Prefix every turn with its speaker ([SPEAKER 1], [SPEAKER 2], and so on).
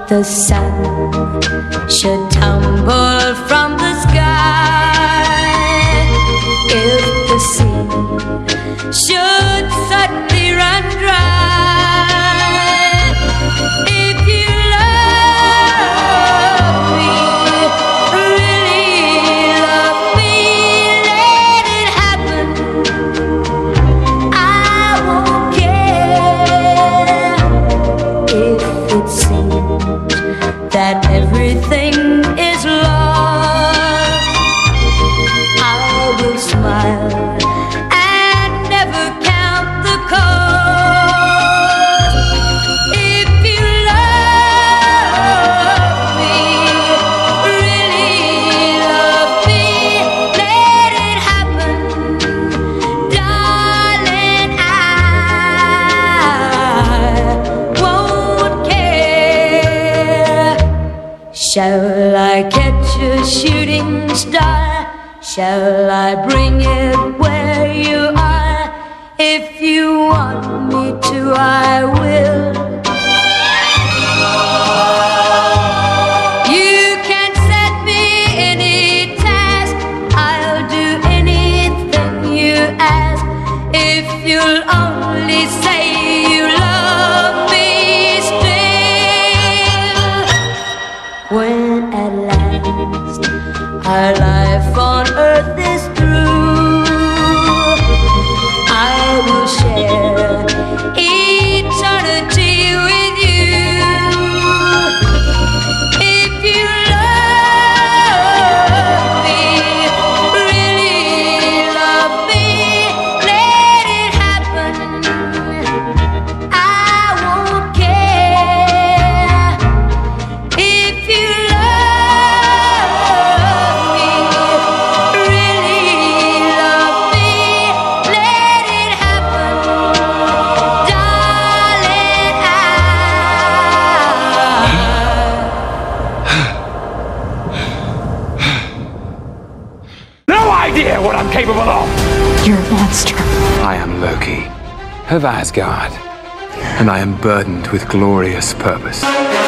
[SPEAKER 1] the sun should tumble from the sky, if the sea should suddenly run dry, if you love me, really love me, let it happen. I won't care if it seems that everything is lost. I will smile and never count the cost. If you love me, really love me, let it happen. Darling, I won't care. Shall I catch a shooting star? Shall I bring it where you are? If you want me to, I will. You can set me any task, I'll do anything you ask. If you'll only say you love me still. When at last our life on earth is through, I will share eternity with you. If you love me, really love me, let it happen. I won't care. If you love me, really love me, let it happen. Darling,
[SPEAKER 2] No idea what I'm capable of!
[SPEAKER 3] You're a monster.
[SPEAKER 2] I am Loki, of Asgard, and I am burdened with glorious purpose.